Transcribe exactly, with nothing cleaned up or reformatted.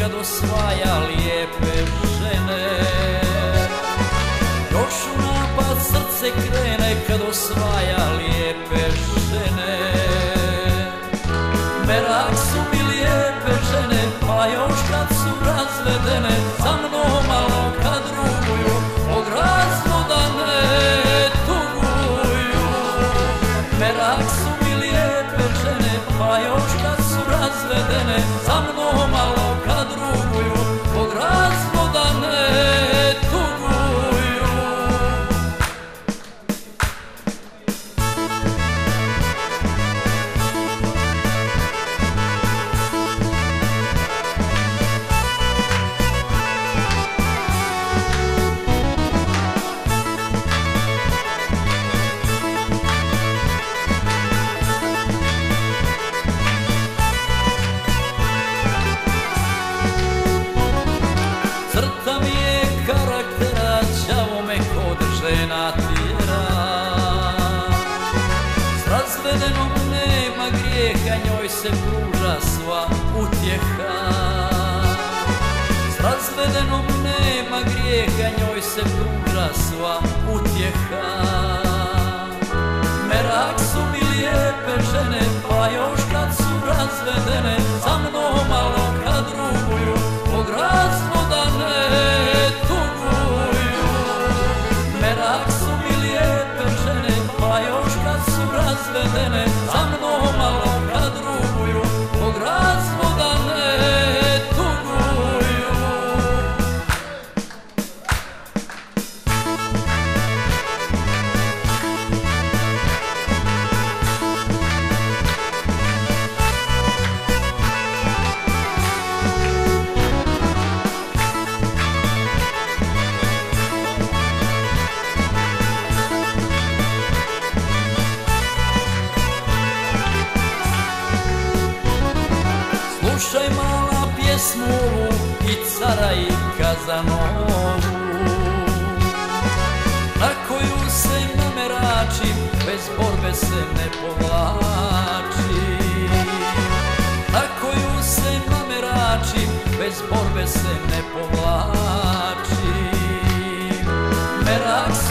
kad osvaja lijepe žene. Još u napad srce krene kad osvaja lijepe žene. Merak su mi lijepe žene, pa još kad su razvedene, za mnom malo kad druguju, od razvoda ne tuguju. Merak su mi lijepe žene, pa još kad su razvedene, za mnom malo kad druguju, od razvoda ne tuguju. Crta mi je karaktera, đavo me kod žena tjera. S razvedenom nema grijeha, njoj se pruža sva utjeha. S razvedenom nema grijeha, njoj se pruža sva utjeha. Merak su mi lijepe žene, pa još kad su razvedene, za mnom malo kad druguju, od razvoda ne tuguju. Merak su mi lijepe žene, pa još kad su razvedene, za mnom malo kad druguju, od razvoda ne tuguju. Slušaj mala pjesmu ovu i cara i Kazanovu, na koju se namerači, bez borbe se ne povlači. Na koju se namerači, bez borbe se ne povlači. Merak